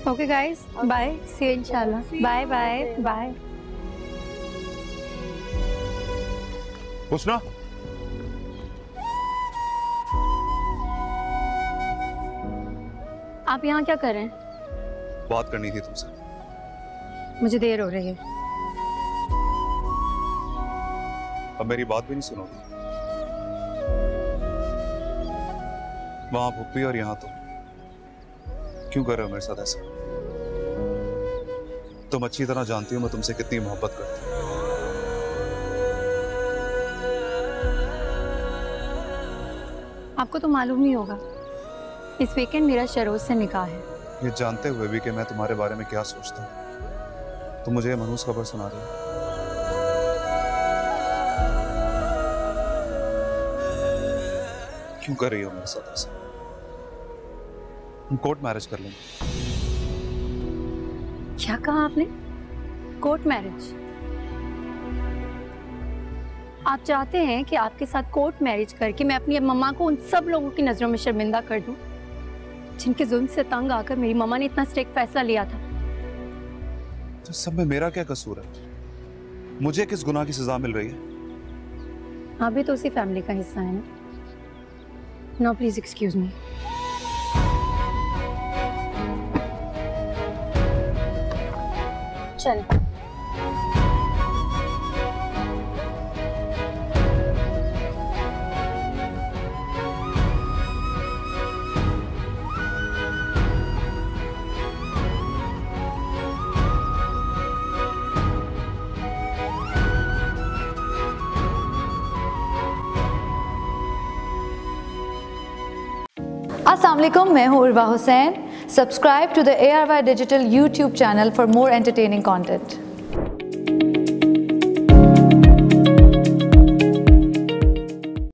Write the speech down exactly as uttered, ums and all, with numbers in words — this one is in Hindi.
Okay guys, bye, see you इंशाल्लाह, बाय बाय बाय। हुस्ना, आप यहाँ क्या कर रहे हैं? बात करनी थी तुमसे। मुझे देर हो रही है। अब मेरी बात भी नहीं सुनोगी? वहां भूपी और यहाँ तुम क्यों कर रहे हो मेरे साथ ऐसा? तुम अच्छी तरह जानती हो मैं तुमसे कितनी मोहब्बत करती हूँ। आपको तो मालूम ही होगा, इस वीकेंड मेरा शरोज से निकाह है। ये जानते हुए भी कि मैं तुम्हारे बारे में क्या सोचता हूँ, तुम मुझे ये मनहूस खबर सुना रही हो। क्यों कर रही हो मेरे साथ ऐसा? हम कोर्ट मैरिज कर लेंगे। क्या कहा आपने? Court marriage? आप चाहते हैं कि आपके साथ कोर्ट मैरिज करके मैं अपनी मम्मा को उन सब लोगों की नजरों में शर्मिंदा कर दूं जिनके जुल्म से तंग आकर मेरी मम्मा ने इतना स्ट्रिक्ट फैसला लिया था? तो सब में मेरा क्या कसूर है? मुझे किस गुनाह की सजा मिल रही है? आप भी तो उसी फैमिली का हिस्सा है ना? No please excuse me. चल। अस्सलाम वालेकुम, मैं हूँ Urwa Hussain. Subscribe to the A R Y digital YouTube channel for more entertaining content.